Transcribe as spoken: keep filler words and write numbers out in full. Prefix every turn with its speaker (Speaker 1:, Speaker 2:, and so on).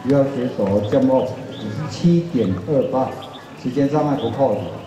Speaker 1: 主要选手降落五十七点二八，时间障碍不扣的。